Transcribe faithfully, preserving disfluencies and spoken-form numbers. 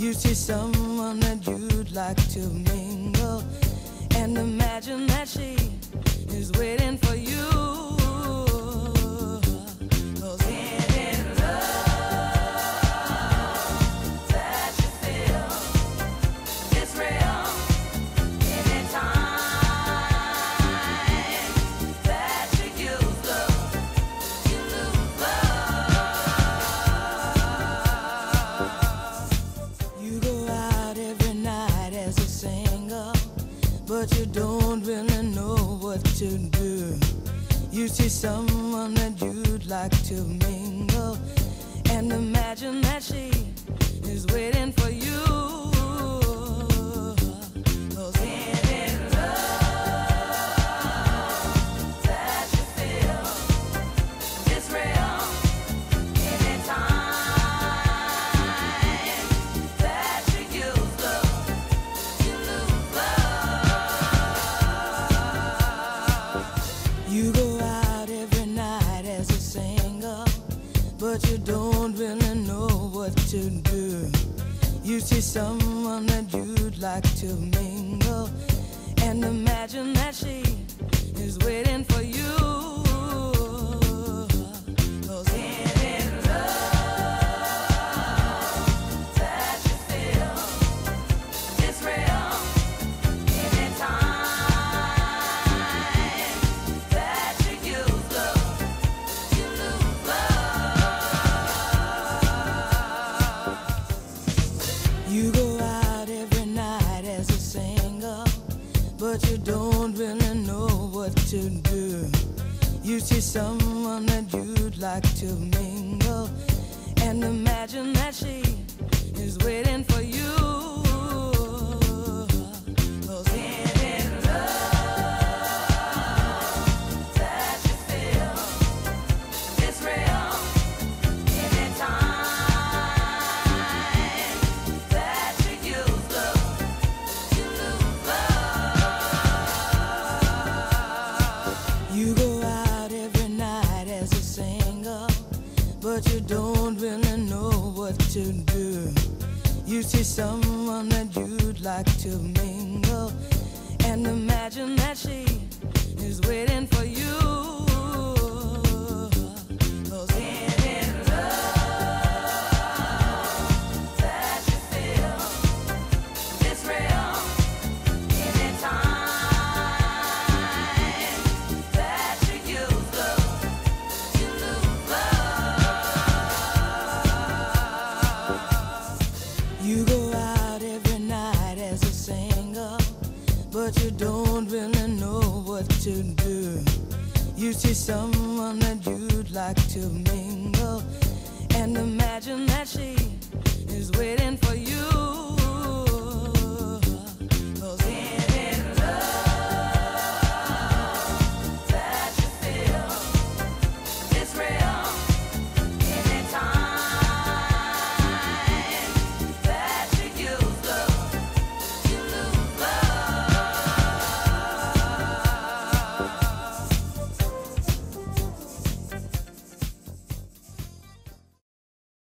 You see someone that you'd like to mingle, and imagine that she is waiting for you. 'Cause it is love that you feel, it's real. Anytime that you use love, you lose love. You go out every night as a single, but you don't really know what to do. You see someone that you'd like to mingle, and imagine that she is waiting for you. 'Cause it is love that you feel, it's real. Anytime that you use love, you lose love. You go out every night as a single, but you don't really know what to do. You see someone that you'd like to mingle, and imagine that she is waiting for you. 'Cause it is love that you feel, it's real. Anytime that you use love, you lose love. You go out every night as a single, but you don't really know what to do. You see someone that you'd like to mingle, and imagine that she is waiting for you. 'Cause it is love that you feel, it's real. Anytime that you use love, you lose love. You go out every night as a single, but you don't really know what to do. You see someone that you'd like to mingle, and imagine that she is waiting for you. 'Cause it is love that you feel, it's real. Anytime that you use love, you lose love. You go out every night as a single, but you don't really know what to do. You see someone that you'd like to mingle, and imagine that she is waiting for you.